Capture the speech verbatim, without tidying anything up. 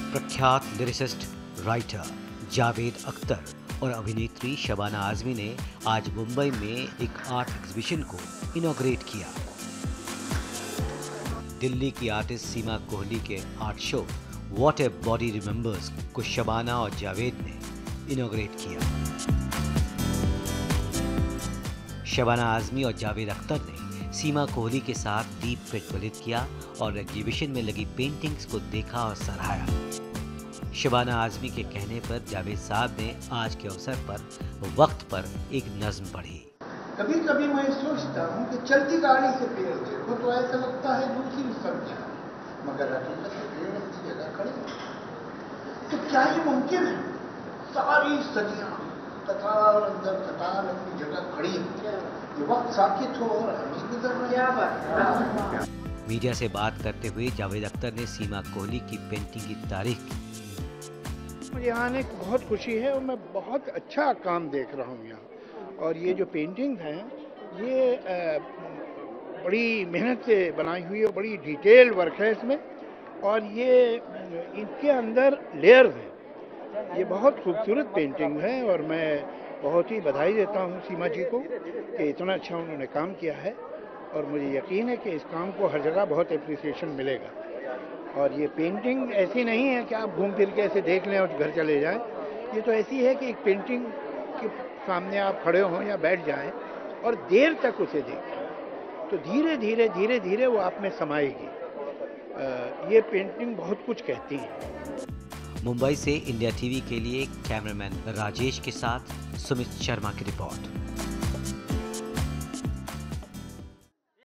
प्रख्यात lyricist, writer Javed Akhtar और अभिनेत्री शबाना आजमी ने आज मुंबई में एक आर्ट एग्जीबिशन को इनॉग्रेट किया। दिल्ली की आर्टिस्ट सीमा कोहली के art show what a body remembers को शबाना और जावेद ने इनॉग्रेट किया। शबाना आजमी और जावेद अख्तर ने सीमा कोहली के साथ दीप प्रज्वलित किया और एग्जीबिशन में लगी पेंटिंग्स को देखा और सराहा। शबाना आजमी के कहने पर जावेद साहब ने आज के अवसर पर वक्त पर एक नज्म पढ़ी। कभी कभी मैं सोचता हूँ कि चलती गाड़ी से पेड़ देखो तो ऐसा लगता है दूसरी सब्जियां, मगर हकीकत में पेड़ अपनी जगह खड़े। तो क्या ये मुमकिन है? सारी सदियां कतार अंदर कतार अपनी जगह खड़ी है, ये वक्त साकित हो और हम ही गुजर रहे हैं। मीडिया से बात करते हुए जावेद अख्तर ने सीमा कोहली की पेंटिंग की तारीफ की। मुझे आने की बहुत खुशी है और मैं बहुत अच्छा काम देख रहा हूँ यहाँ। और ये जो पेंटिंग है ये आ, बड़ी मेहनत से बनाई हुई है, बड़ी डिटेल वर्क है इसमें, और ये इनके अंदर लेयर्स हैं। ये बहुत खूबसूरत पेंटिंग है और मैं बहुत ही बधाई देता हूँ सीमा जी को कि इतना अच्छा उन्होंने काम किया है, और मुझे यकीन है कि इस काम को हर जगह बहुत एप्रिसिएशन मिलेगा। और ये पेंटिंग ऐसी नहीं है कि आप घूम फिर के ऐसे देख लें और घर चले जाएं। ये तो ऐसी है कि एक पेंटिंग के सामने आप खड़े हों या बैठ जाएं और देर तक उसे देखें, तो धीरे धीरे धीरे धीरे वो आप में समाएगी। ये पेंटिंग बहुत कुछ कहती है। मुंबई से इंडिया टीवी के लिए कैमरामैन राजेश के साथ सुमित शर्मा की रिपोर्ट।